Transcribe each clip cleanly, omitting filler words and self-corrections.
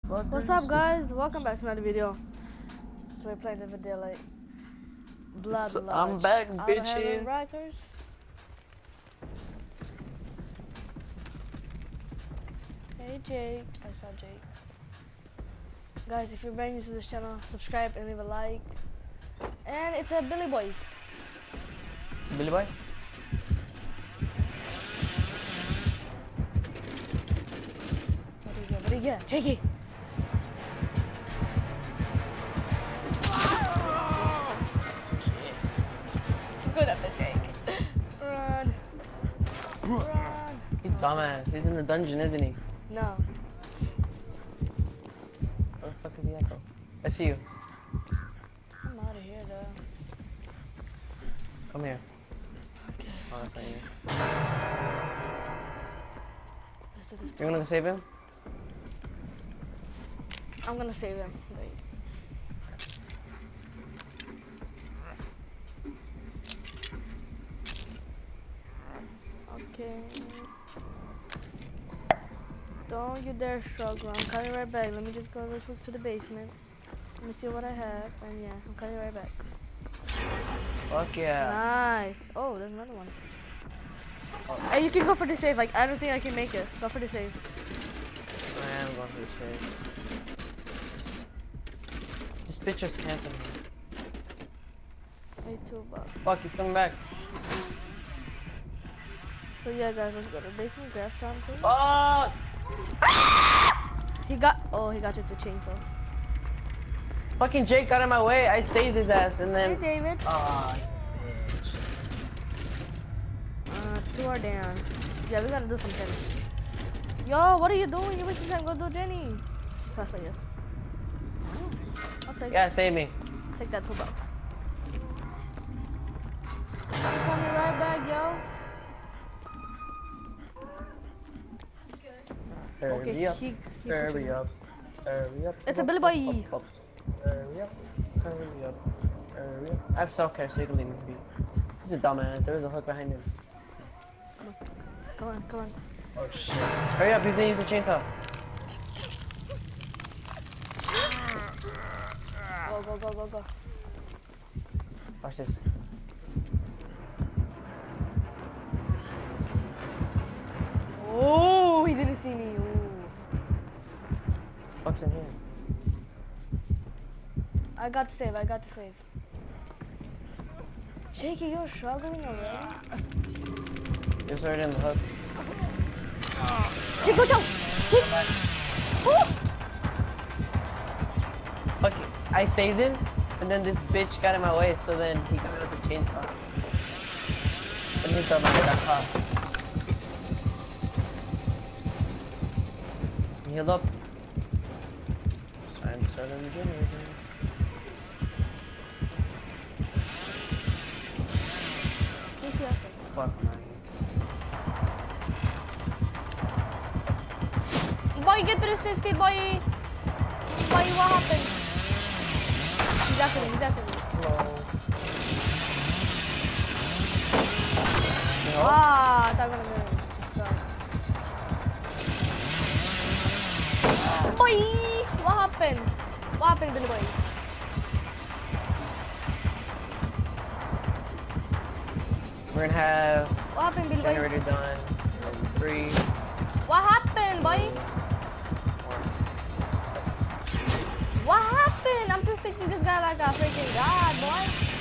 What's up, guys? Welcome back to another video. So we're playing the video like Blood Lodge. I'm back, Out of bitches. Heaven Rikers. Hey Jake, I saw Jake. Guys, if you're brand new to this channel, subscribe and leave a like. And it's a Billy Boy. Billy Boy? What do you get? Jakey! Good at the Jake. Run. Run. You dumbass. He's in the dungeon, isn't he? No. Where the fuck is he at, though? I see you. I'm out of here, though. Come here. Okay. Oh, that's not you. Let's do this. You're gonna save him? I'm gonna save him. Wait. Okay. Don't you dare struggle. I'm coming right back. Let me just go real quick to the basement. Let me see what I have. And yeah, I'm coming right back. Fuck yeah. Nice. Oh, there's another one. Hey, you can go for the save. Like, I don't think I can make it. Go for the save. I am going for the save. This bitch just camping me. Hey, $2. Fuck, he's coming back. So yeah, guys, let's go to the basement. Grab something. Oh! He got you with the chainsaw. Fucking Jake got in my way. I saved his ass and then. Hey, David. Ah, he's a bitch. 2 are down. Yeah, we gotta do something. Yo, what are you doing? You're wasting time. Go do Jenny. Perfect, yes. I'll take Yeah, save me. Take that $2. I'm coming right back, yo. Hurry up. he Hurry up. Hurry up. It's a Billy Boy. Hurry up. Hurry up. Hurry up. I have self-care, so you can leave me be. He's a dumbass. There's a hook behind him. Come on, come on. Oh shit. Hurry up, he's gonna use the chainsaw. Go, go, go, go, go. Watch this. Oh, he didn't see me. Ooh. Fuck's in here? I got to save, I got to save. Shaky, you're struggling already? He was already in the hook. Jake, watch out! Jake! Oh! Fuck it. I saved him, and then this bitch got in my way, so then he got me with the chainsaw. And he thought I got caught. Heal up. Time to start on the generator. Who's here? Fuck, man. Boy, get 360, boy! Boy, what happened? He's after me, he's after me. Hello. Ah, I thought I was gonna Boy! What happened? What happened, Billy Boy? We're gonna have What happened, Billy Boy? generator done in 3, What happened, boy? 4. What happened? I'm 260 this guy like a freaking god, boy.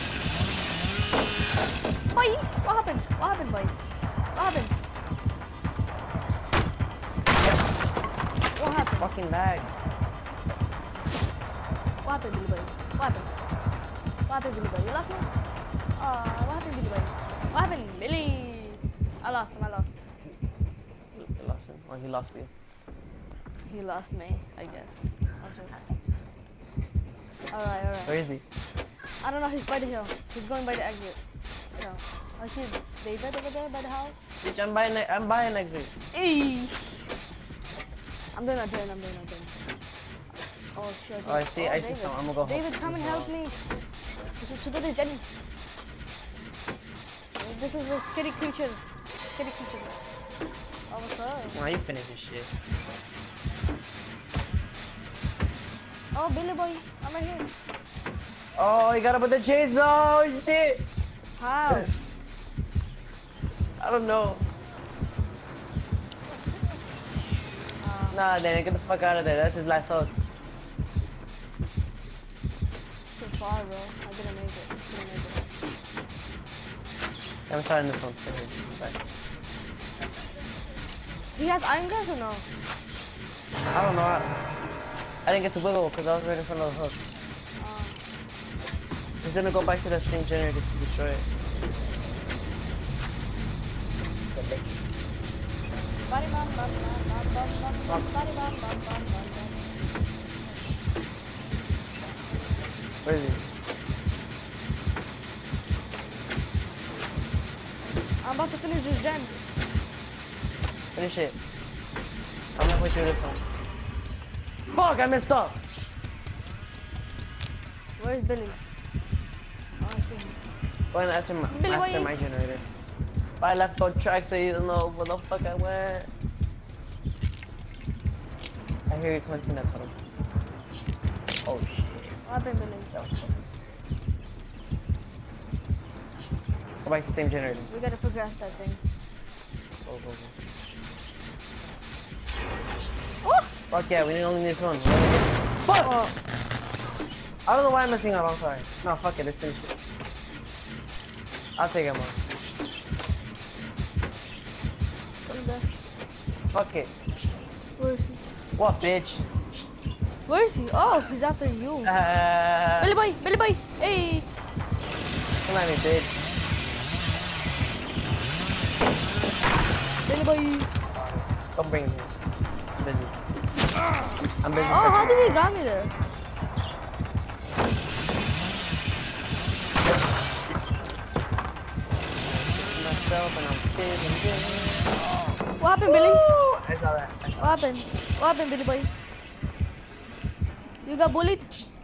Boy, what happened? What happened, boy? What happened? What happened? Fucking lag. What happened, Billy Boy? What happened? What happened, Billy Boy? You lost me? What happened, Billy Boy? What happened, Billy? I lost him, I lost. You lost him. Or he lost you. He lost me, I guess. Alright, alright. Where is he? I don't know, he's by the hill. He's going by the exit. So, I see David over there by the house. Bitch, I'm by an exit. Eesh. I'm doing a turn, I'm doing a turn. Oh shit. Oh, I see David. some. I'm gonna go David, come and help me. Jenny. This is a scary creature. Scary creature. Oh, what's up? Nah, you finish this shit. Oh, Billy boy, I'm right here. Oh, he got up with the chains. Oh shit! How? I don't know. Nah, Danny, get the fuck out of there. That's his last house. Too far, bro. I didn't make it. I'm starting this one. Bye. He has iron guns or no? I don't know. I didn't get to wiggle because I was right in front of the hook. He's gonna go back to that same generator to destroy it. Body bam bam bam bam bam bam body bam bam bam bam. Where is he? I'm about to finish this gen. Finish it. I'm halfway through this one. Fuck, I messed up! Where's Billy? Oh, I see him. Going after Billy, my generator. But I left on track so you don't know where the fuck I went. I hear you commenting that tunnel. Oh shit. What happened, Billy? That was fucking sick. Go back to the same generator. We gotta progress that thing. Go, go, go. Oh! Fuck yeah, we only need this one. Fuck! Oh. I don't know why I'm messing up, I'm sorry. No, fuck it, let's finish it. I'll take him on. What's that? Fuck it. Where is he? What, bitch? Where is he? Oh, he's after you. Billy boy! Billy boy! Hey! Come at me, bitch. Billy boy! Don't bring me. I'm busy. I'm busy. Oh, how did he got me there? Myself and I'm feeling good. What happened, Billy? I saw that. What happened? What happened, Billy boy? You got bullied?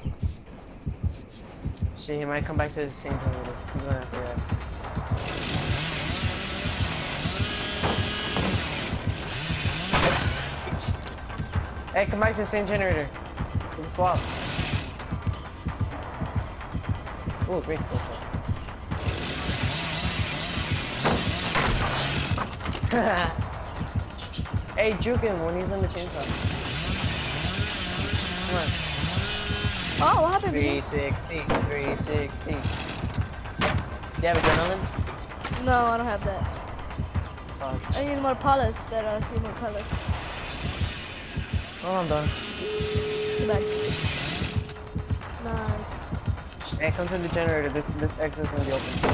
Shit, he might come back to the same generator. He's going after your ass. Hey, come back to the same generator. We can swap. Ooh, great skill shot. Hey, juke him when he's on the chainsaw. Come on. Oh, what happened, Billy? 360, 360. Do you have adrenaline? No, I don't have that. Fuck. I need more pellets. There are a few more pellets. Oh, I'm done. Too bad. Nice. Hey, come to the generator. This exit's gonna be open.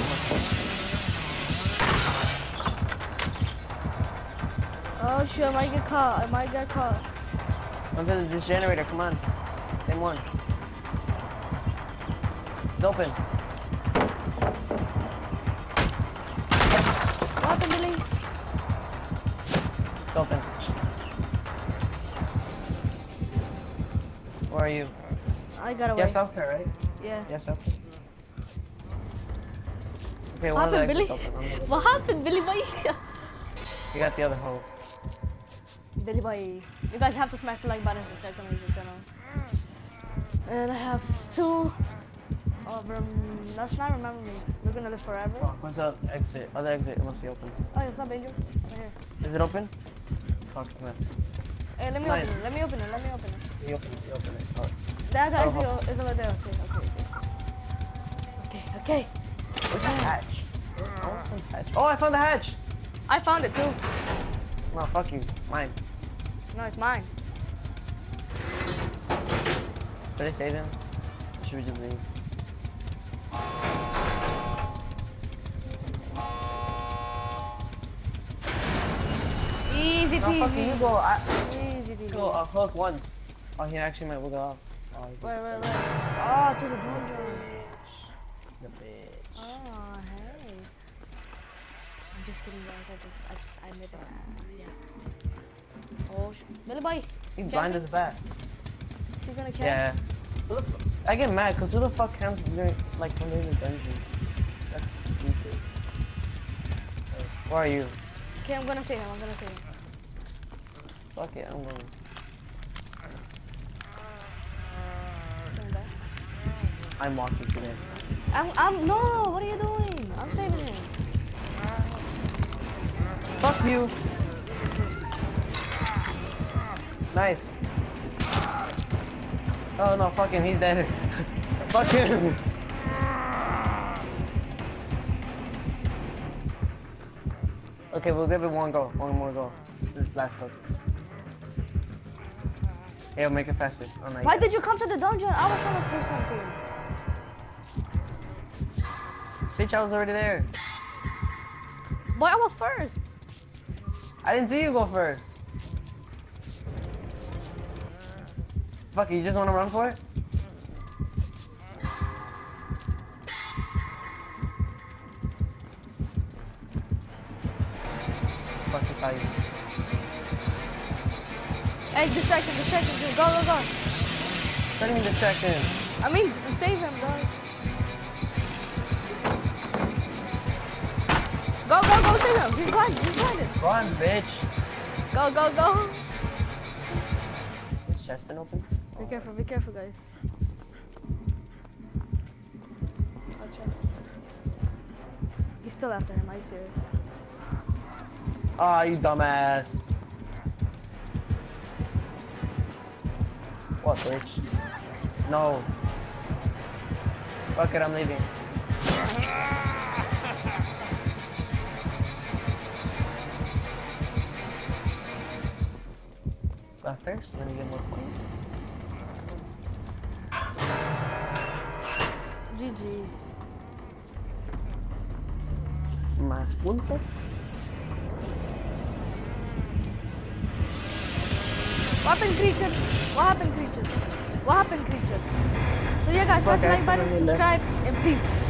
Oh shit, I might get caught. I might get caught. Come to this generator. Come on. Same one. It's open. What happened, Billy? It's open. Where are you? I got away. You have self-care, right? Yeah. Yes, self-care. Okay, What one of the happened, Billy? exits open. What happened, Billy boy? You got the other hole. Billy boy. You guys have to smash the like button to subscribe to my YouTube channel. And I have 2 of them. Let's not remember me. We're gonna live forever. Oh, what's the exit? Other exit. It must be open. Oh, yeah, what's up, Angel? Right here. Is it open? Fuck, it's not. Hey, let me Nice. open it. Let me open it. Let me open it. You open it. You open it. Oh. That Oh, exit is over there. Okay. Where's the hatch? I want some hatch. Oh, I found the hatch! I found it too. No, fuck you. Mine. No, it's mine. Did I save him? Or should we just leave? Easy No, fuck you. peasy. You go. Easy peasy. Go a hook once. Oh, he actually might wiggle off. Oh, he's Wait. Oh, to the dungeon. the bitch. Oh, hey. I'm just kidding, guys. I made it. Yeah. Oh, Billy boy. He's blind as a bat. She's gonna kill. Yeah. I get mad because who the fuck camps during, like, when they're in the dungeon? That's stupid. Where are you? Okay, I'm gonna save him. Fuck it, I'm going. I'm walking today. No, what are you doing? I'm saving him. Fuck you. Nice. Oh no, fuck him, he's dead. Fuck him. Okay, we'll give it one more go. This is last hook. Hey, I'll make it faster. Oh, no, Why did you come to the dungeon? I was trying to do something. Bitch, I was already there. Boy, I was first. I didn't see you go first. Fuck it, you just want to run for it? Fuck, I saw you. Hey, distract him. Go. Let me distract him. I mean, save him, guys. Go, save him. He's blinded. Run, bitch. Go. Is chest been open? Be careful, guys. Watch out. He's still after him, are you serious? Ah, you dumbass. What, bitch? No. Fuck it, I'm leaving. Left first, let me get more points. GG. Más puntos. What happened, creature? So yeah, guys, press the like button, subscribe, and peace.